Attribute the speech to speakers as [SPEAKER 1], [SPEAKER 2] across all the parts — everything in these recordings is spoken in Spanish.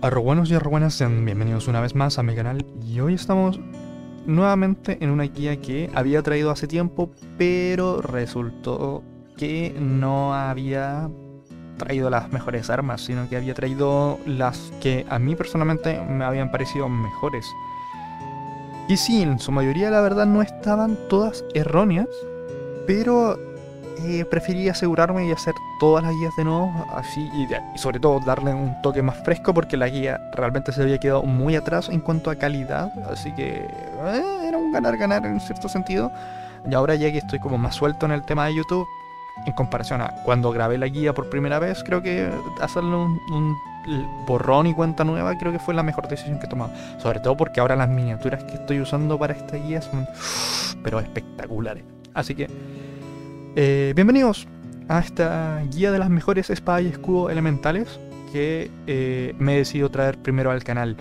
[SPEAKER 1] Arrobuenos y arrobuenas, sean bienvenidos una vez más a mi canal y hoy estamos nuevamente en una guía que había traído hace tiempo, pero resultó que no había traído las mejores armas, sino que había traído las que a mí personalmente me habían parecido mejores. Y sí, en su mayoría la verdad no estaban todas erróneas, pero preferí asegurarme y hacer todas las guías de nuevo, así y sobre todo darle un toque más fresco porque la guía realmente se había quedado muy atrás en cuanto a calidad, así que era un ganar-ganar en cierto sentido. Y ahora ya que estoy como más suelto en el tema de YouTube, en comparación a cuando grabé la guía por primera vez, creo que hacerle un borrón y cuenta nueva creo que fue la mejor decisión que he tomado. Sobre todo porque ahora las miniaturas que estoy usando para esta guía son pero espectaculares. Así que bienvenidos a esta guía de las mejores espadas y escudo elementales que me he decidido traer primero al canal.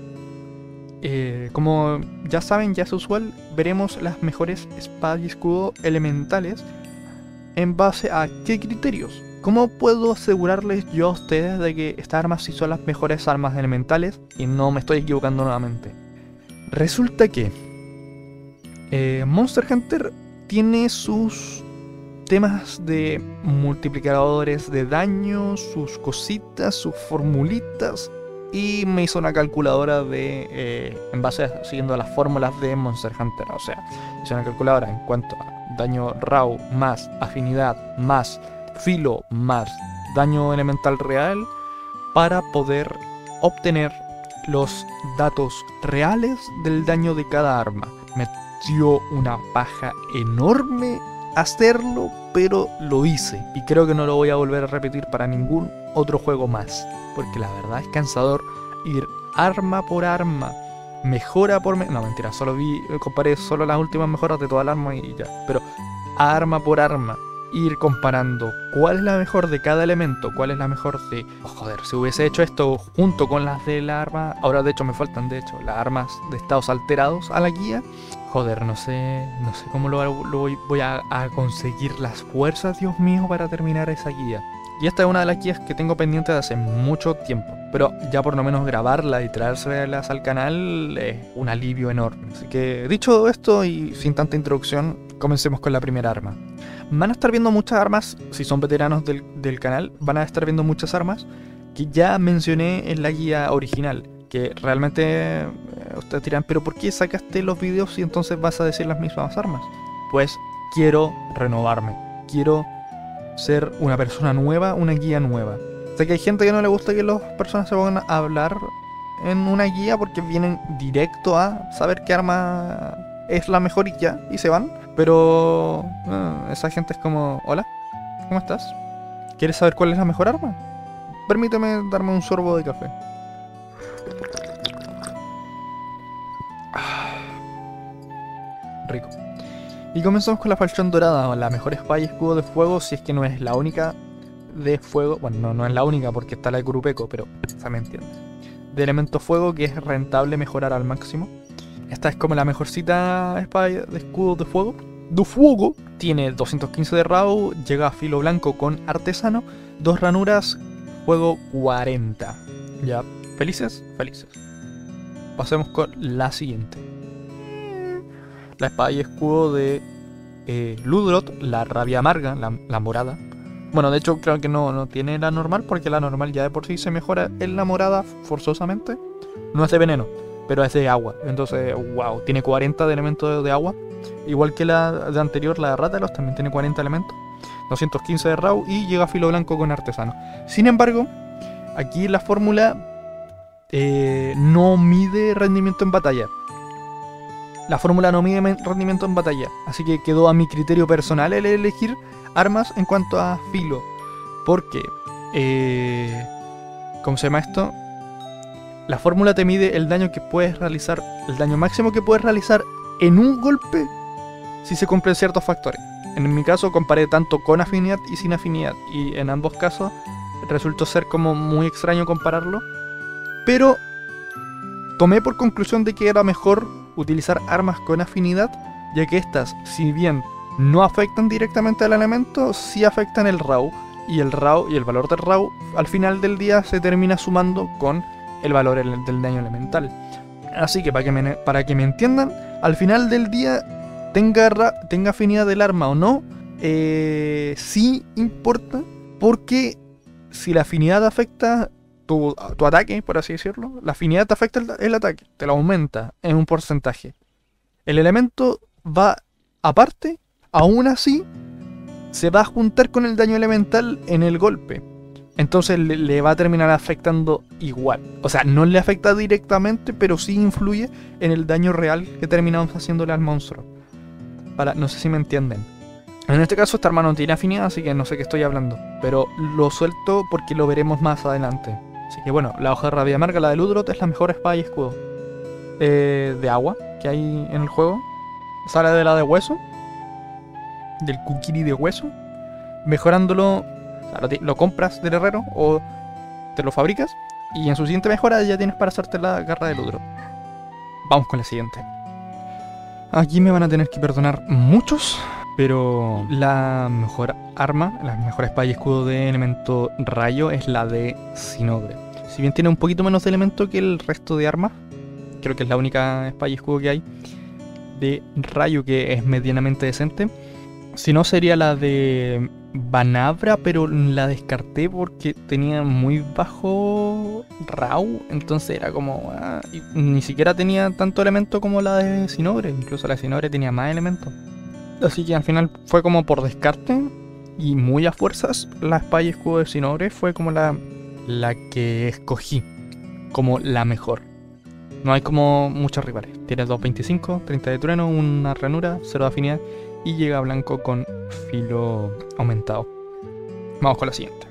[SPEAKER 1] Como ya saben, ya es usual, veremos las mejores espadas y escudo elementales en base a qué criterios. ¿Cómo puedo asegurarles yo a ustedes de que estas armas sí son las mejores armas elementales y no me estoy equivocando nuevamente? Resulta que Monster Hunter tiene sus temas de multiplicadores de daño, sus cositas, sus formulitas, y me hizo una calculadora de en base a siguiendo las fórmulas de Monster Hunter. O sea, hice una calculadora en cuanto a daño raw más afinidad más filo más daño elemental real para poder obtener los datos reales del daño de cada arma. Me dio una paja enorme hacerlo, pero lo hice y creo que no lo voy a volver a repetir para ningún otro juego más, porque la verdad es cansador ir arma por arma, mejora por no, mentira, comparé solo las últimas mejoras de toda el arma y ya, pero arma por arma ir comparando cuál es la mejor de cada elemento, cuál es la mejor de... Oh, joder, si hubiese hecho esto junto con las de la arma... Ahora de hecho me faltan de hecho las armas de estados alterados a la guía. Joder, no sé cómo voy a conseguir las fuerzas, Dios mío, para terminar esa guía. Y esta es una de las guías que tengo pendiente de hace mucho tiempo. Pero ya por lo menos grabarla y traérselas al canal es un alivio enorme. Así que dicho esto y sin tanta introducción, comencemos con la primera arma. Van a estar viendo muchas armas, si son veteranos del canal, van a estar viendo muchas armas que ya mencioné en la guía original. Que realmente ustedes dirán, pero ¿por qué sacaste los videos y entonces vas a decir las mismas armas? Pues quiero renovarme, quiero ser una persona nueva, una guía nueva. Sé que hay gente que no le gusta que las personas se pongan a hablar en una guía porque vienen directo a saber qué arma es la mejor y ya, y se van. Pero esa gente es como, hola, ¿cómo estás? ¿Quieres saber cuál es la mejor arma? Permíteme darme un sorbo de café. Rico. Y comenzamos con la falchión dorada, la mejor espada y escudo de fuego, si es que no es la única de fuego. Bueno, no es la única porque está la de Kurupeco, pero se me entiende. De elemento fuego que es rentable mejorar al máximo. Esta es como la mejorcita espada de escudo de fuego. De fuego. Tiene 215 de raw, llega a filo blanco con artesano, 2 ranuras, fuego 40. Ya, ¿felices? Felices. Pasemos con la siguiente. La espada y escudo de Ludroth, la rabia amarga, la morada. Bueno, de hecho creo que no tiene la normal, porque la normal ya de por sí se mejora en la morada forzosamente. No es de veneno, pero es de agua. Entonces, wow, tiene 40 de elementos de agua. Igual que la de anterior, la de Rátalos, también tiene 40 elementos. 215 de raw y llega a filo blanco con artesano. Sin embargo, aquí la fórmula no mide rendimiento en batalla. La fórmula no mide rendimiento en batalla, así que quedó a mi criterio personal el elegir armas en cuanto a filo. Porque, ¿cómo se llama esto? La fórmula te mide el daño que puedes realizar, el daño máximo que puedes realizar en un golpe si se cumplen ciertos factores. En mi caso comparé tanto con afinidad y sin afinidad, y en ambos casos resultó ser como muy extraño compararlo. Pero tomé por conclusión de que era mejor utilizar armas con afinidad, ya que estas, si bien no afectan directamente al elemento, sí afectan el raw, y el valor del raw al final del día se termina sumando con el valor del daño elemental. Así que para que me entiendan, al final del día, tenga afinidad del arma o no, sí importa, porque si la afinidad afecta tu ataque, por así decirlo, la afinidad te afecta el ataque, te lo aumenta en un porcentaje. El elemento va aparte, aún así, se va a juntar con el daño elemental en el golpe. Entonces le va a terminar afectando igual. O sea, no le afecta directamente, pero sí influye en el daño real que terminamos haciéndole al monstruo. No sé si me entienden. En este caso esta arma no tiene afinidad, así que no sé qué estoy hablando. Pero lo suelto porque lo veremos más adelante. Así que bueno, la hoja de rabia amarga, la de Ludroth, es la mejor espada y escudo de agua que hay en el juego. Sale de la de hueso, del Kukiri de hueso, mejorándolo. O sea, lo compras del herrero o te lo fabricas y en su siguiente mejora ya tienes para hacerte la garra de Ludroth. Vamos con la siguiente. Aquí me van a tener que perdonar muchos, pero la mejor arma, la mejor espada y escudo de elemento rayo es la de Cinogre. Si bien tiene un poquito menos de elemento que el resto de armas, creo que es la única espada y escudo que hay de rayo que es medianamente decente. Si no, sería la de Banabra, pero la descarté porque tenía muy bajo RAW, entonces era como... y ni siquiera tenía tanto elemento como la de Cinogre, incluso la de Cinogre tenía más elementos. Así que al final fue como por descarte y muy a fuerzas, la espada y escudo de Cinogre fue como la que escogí como la mejor. No hay como muchos rivales. Tiene 2.25, 30 de trueno, una ranura, 0 de afinidad y llega blanco con filo aumentado. Vamos con la siguiente.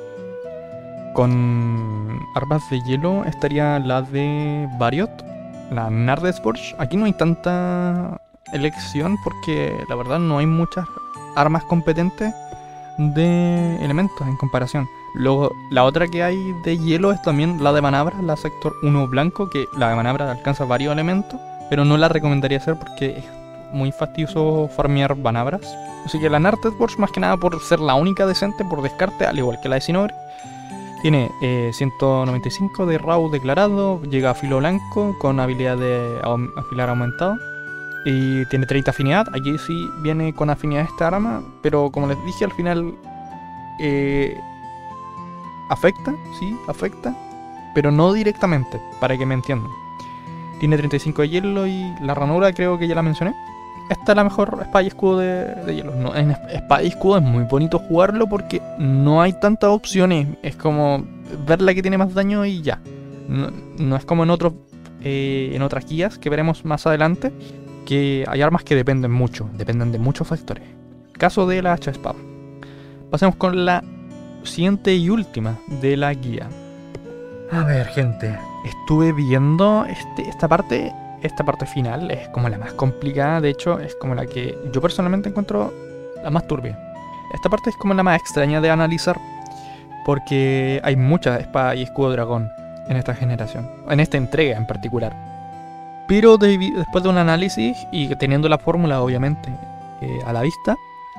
[SPEAKER 1] Con armas de hielo estaría la de Variot, la Nardesborch. Aquí no hay tanta elección porque la verdad no hay muchas armas competentes de elementos en comparación. Luego la otra que hay de hielo es también la de Manabra, la sector 1 blanco, que la de Manabra alcanza varios elementos, pero no la recomendaría hacer porque es muy fastidioso farmear Manabras. Así que la Nardesborch, más que nada por ser la única decente por descarte, al igual que la de Cinogre, tiene 195 de RAW declarado, llega a filo blanco con habilidad de afilar aumentado. Y tiene 30 afinidad. Aquí sí viene con afinidad esta arma, pero como les dije al final afecta, sí, afecta, pero no directamente, para que me entiendan. Tiene 35 de hielo y la ranura creo que ya la mencioné. Esta es la mejor espada y escudo de hielo. No, en espada y escudo es muy bonito jugarlo porque no hay tantas opciones. Es como ver la que tiene más daño y ya. No es como en otras guías que veremos más adelante, que hay armas que dependen de muchos factores. Caso de la hacha espada. Pasemos con la siguiente y última de la guía. A ver, gente, estuve viendo esta parte final, es como la más complicada, de hecho es como la que yo personalmente encuentro la más turbia. Esta parte es como la más extraña de analizar porque hay muchas espada y escudo dragón en esta generación, en esta entrega en particular. Pero después de un análisis y teniendo la fórmula obviamente a la vista,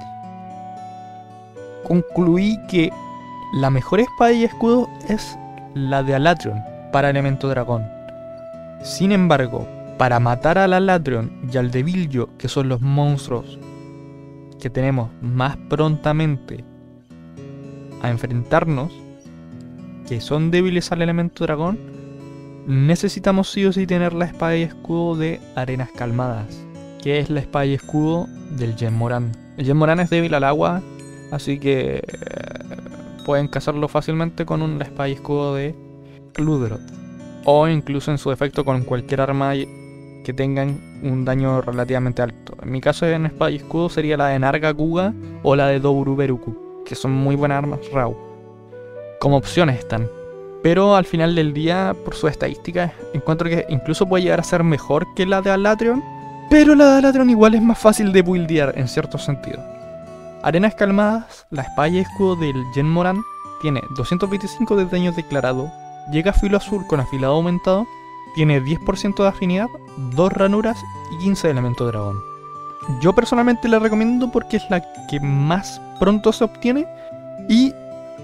[SPEAKER 1] concluí que la mejor espada y escudo es la de Alatreon para elemento dragón. Sin embargo, para matar al Alatreon y al Devillo, que son los monstruos que tenemos más prontamente a enfrentarnos, que son débiles al elemento dragón, necesitamos sí o sí tener la espada y escudo de Arenas Calmadas, que es la espada y escudo del Genmoran. El Genmoran es débil al agua, así que pueden cazarlo fácilmente con la espada y escudo de Ludroth, o incluso en su defecto con cualquier arma que tengan un daño relativamente alto. En mi caso en espada y escudo sería la de Nargacuga o la de Doburuberuku, que son muy buenas armas RAW. Como opciones están. Pero al final del día, por sus estadísticas, encuentro que incluso puede llegar a ser mejor que la de Alatreon. Pero la de Alatreon igual es más fácil de buildear en cierto sentido. Arenas Calmadas, la espada y escudo del Genmoran, tiene 225 de daño declarado, llega a filo azul con afilado aumentado, tiene 10% de afinidad, 2 ranuras y 15 de elemento dragón. Yo personalmente la recomiendo porque es la que más pronto se obtiene y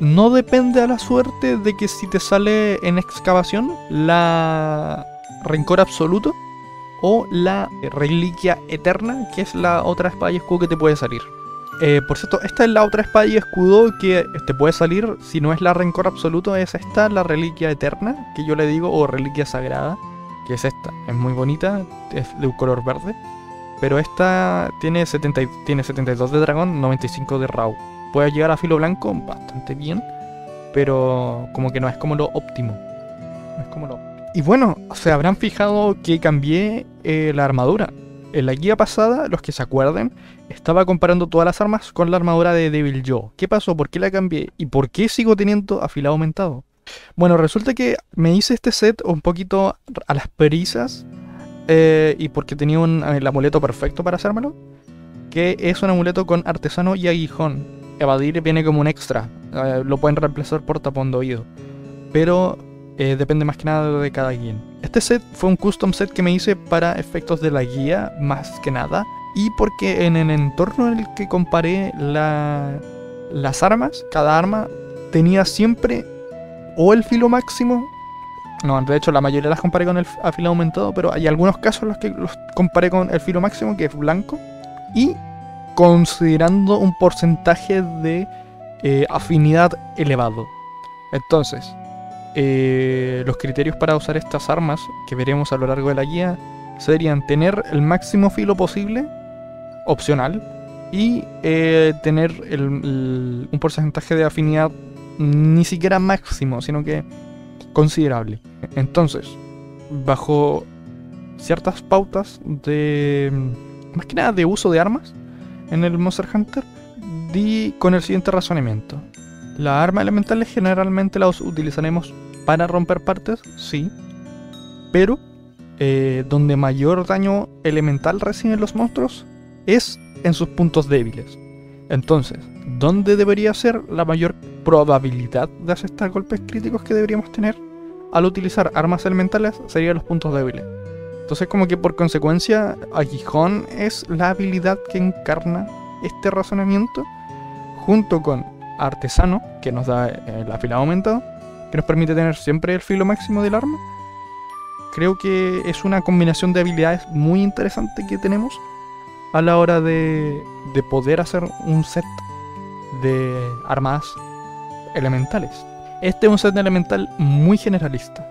[SPEAKER 1] no depende a la suerte de que si te sale en excavación la Rencor Absoluto o la Reliquia Eterna, que es la otra espada y escudo que te puede salir. Por cierto, esta es la otra espada y escudo que te puede salir. Si no es la Rencor Absoluto, es esta, la Reliquia Eterna, que yo le digo, o Reliquia Sagrada, que es esta. Es muy bonita, es de un color verde. Pero esta tiene 72 de dragón, 95 de raw. Puede llegar a filo blanco bastante bien, pero como que no es como lo óptimo. No es como lo óptimo. Y bueno, se habrán fijado que cambié la armadura. En la guía pasada, los que se acuerden, estaba comparando todas las armas con la armadura de Deviljho. ¿Qué pasó? ¿Por qué la cambié? ¿Y por qué sigo teniendo afilado aumentado? Bueno, resulta que me hice este set un poquito a las prisas. Y porque tenía el amuleto perfecto para hacérmelo. Que es un amuleto con artesano y aguijón. Evadir viene como un extra. Lo pueden reemplazar por tapón de oído. Pero depende más que nada de cada quien. Este set fue un custom set que me hice para efectos de la guía, más que nada. Y porque en el entorno en el que comparé las armas, cada arma tenía siempre o el filo máximo. No, de hecho la mayoría las comparé con el afilado aumentado, pero hay algunos casos en los que los comparé con el filo máximo, que es blanco. Y considerando un porcentaje de afinidad elevado. Entonces, los criterios para usar estas armas, que veremos a lo largo de la guía, serían tener el máximo filo posible, opcional, y tener un porcentaje de afinidad ni siquiera máximo, sino que considerable. Entonces, bajo ciertas pautas de, más que nada de uso de armas en el Monster Hunter, di con el siguiente razonamiento. Las armas elementales generalmente las utilizaremos para romper partes, sí, pero donde mayor daño elemental reciben los monstruos es en sus puntos débiles. Entonces, ¿dónde debería ser la mayor probabilidad de asestar golpes críticos que deberíamos tener al utilizar armas elementales? Serían los puntos débiles. Entonces, como que por consecuencia, Aguijón es la habilidad que encarna este razonamiento, junto con Artesano, que nos da el afilado aumentado, que nos permite tener siempre el filo máximo del arma. Creo que es una combinación de habilidades muy interesante que tenemos a la hora de poder hacer un set de armas elementales. Este es un set elemental muy generalista.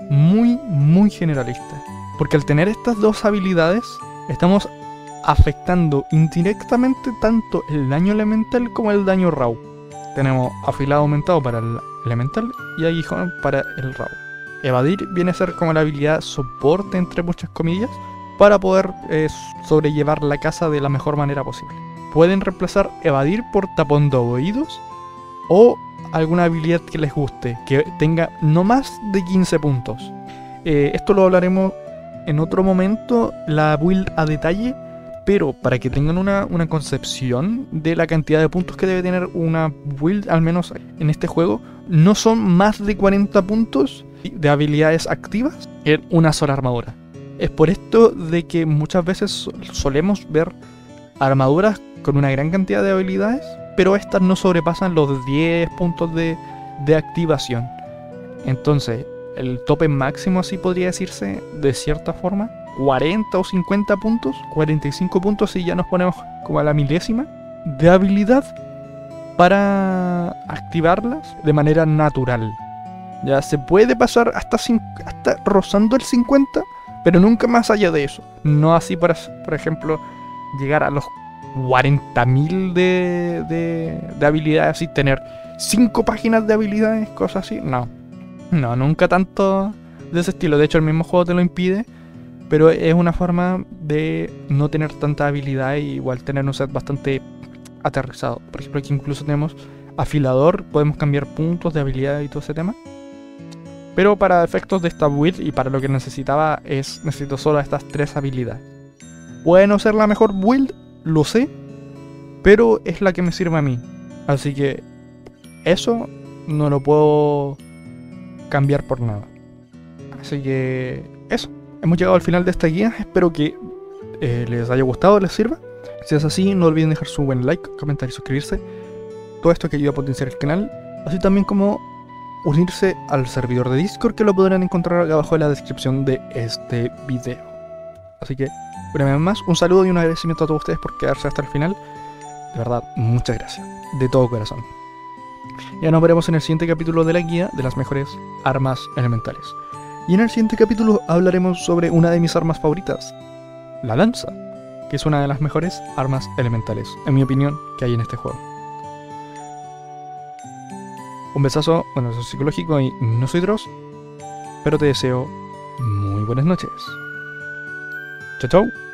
[SPEAKER 1] Muy generalista. Porque al tener estas dos habilidades, estamos afectando indirectamente tanto el daño elemental como el daño raw. Tenemos afilado aumentado para el elemental y aguijón para el raw. Evadir viene a ser como la habilidad soporte, entre muchas comillas, para poder sobrellevar la caza de la mejor manera posible. Pueden reemplazar evadir por tapón de oídos o alguna habilidad que les guste, que tenga no más de 15 puntos. Esto lo hablaremos en otro momento, la build a detalle, pero para que tengan una concepción de la cantidad de puntos que debe tener una build, al menos en este juego, no son más de 40 puntos de habilidades activas en una sola armadura. Es por esto de que muchas veces solemos ver armaduras con una gran cantidad de habilidades, pero estas no sobrepasan los 10 puntos de activación. Entonces, el tope máximo, así podría decirse, de cierta forma, 40 o 50 puntos, 45 puntos si ya nos ponemos como a la milésima de habilidad para activarlas de manera natural. Ya se puede pasar hasta rozando el 50, pero nunca más allá de eso. No así por ejemplo, llegar a los 40.000 de habilidades, así tener 5 páginas de habilidades, cosas así. No, nunca tanto de ese estilo. De hecho, el mismo juego te lo impide, pero es una forma de no tener tanta habilidad y igual tener un set bastante aterrizado. Por ejemplo, aquí incluso tenemos afilador, podemos cambiar puntos de habilidad y todo ese tema. Pero para efectos de esta build y para lo que necesito solo estas 3 habilidades. Puede no ser la mejor build, lo sé, pero es la que me sirve a mí. Así que eso no lo puedo cambiar por nada. Así que eso. Hemos llegado al final de esta guía. Espero que les haya gustado, les sirva. Si es así, no olviden dejar su buen like, comentar y suscribirse. Todo esto que ayuda a potenciar el canal. así también como unirse al servidor de Discord, que lo podrán encontrar abajo en la descripción de este video. Así que, una vez más, un saludo y un agradecimiento a todos ustedes por quedarse hasta el final. De verdad, muchas gracias, de todo corazón. Ya nos veremos en el siguiente capítulo de la guía de las mejores armas elementales. Y en el siguiente capítulo hablaremos sobre una de mis armas favoritas, la lanza, que es una de las mejores armas elementales, en mi opinión, que hay en este juego. Un besazo, bueno, eso es psicológico y no soy Dross, pero te deseo muy buenas noches. Chao, chao.